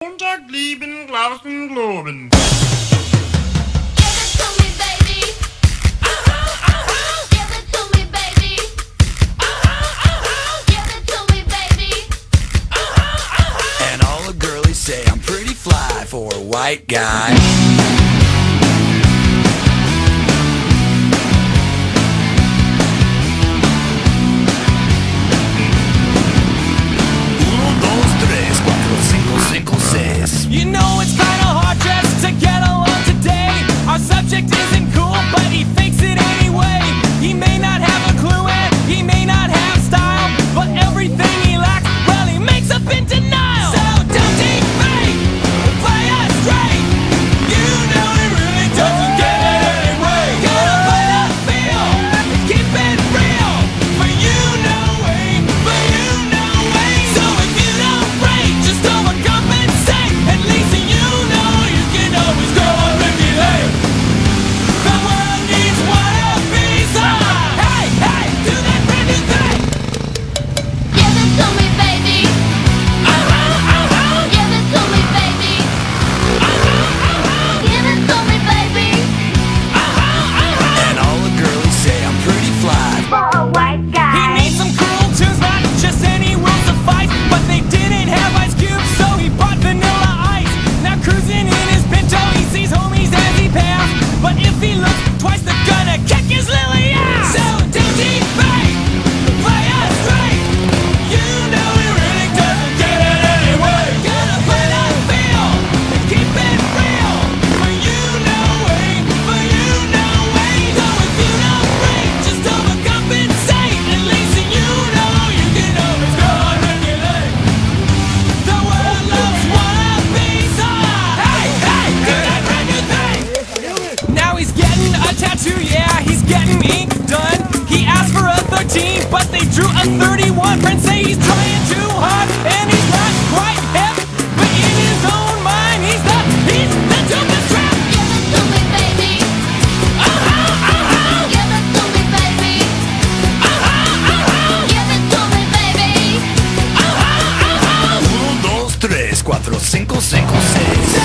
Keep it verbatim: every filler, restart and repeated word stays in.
Montag lieben, Glauben, Globen. Say I'm pretty fly for a white guy. Uno, dos, tres, cuatro, cinco, cinco, seis. You know it's kinda hard just to get along today. Our subject isn't cool, but he fakes it anyway. He may not have a clue and he may not have style, but everything he lacks, well, he makes up in denial. So don't he fake, play us straight. You know he really doesn't get it anyway. Gotta play the feel, keep it real. For you know way, for you know way. So if you don't break, just overcompensate. At least you know you can always go on regulate. The world needs one of these. Hey, hey, do that brand new thing. Give it to me, baby. Uh-huh, uh-huh. Give it to me, baby. Uh-huh, uh-huh. Give it to me, baby. Uh-huh, uh-huh. And all the girlies say I'm pretty fly. For a white He guy. needs some cruel tunes, not just any will suffice. But they didn't have ice cubes, so he bought vanilla ice. Now cruising in his Pinto, he sees homies as he passed. But if he looks twice, they're gonna kick his lily ass. So don't he fake, play us straight. You know he really doesn't get it anyway. Gotta play that feel, keep it real. For you know way, for you know way. So if you don't break, just overcompensate. At least you know you can always go on regulate. The world loves one of these. Hey, hey, do that brand new thing. Now he's getting a tattoo, yeah, he's getting ink done. He asked for a thirteen, but they drew a thirty-one. Friends say he's trying too hard, and he's not quite hip. But in his own mind, he's the, he's the dopest trap. Give it to me, baby. Uh-huh, uh-huh, Give it to me, baby. uh-huh, uh-huh, Give it to me, baby. uh-huh, uh-huh. Uno, dos, tres, cuatro, cinco, cinco, seis.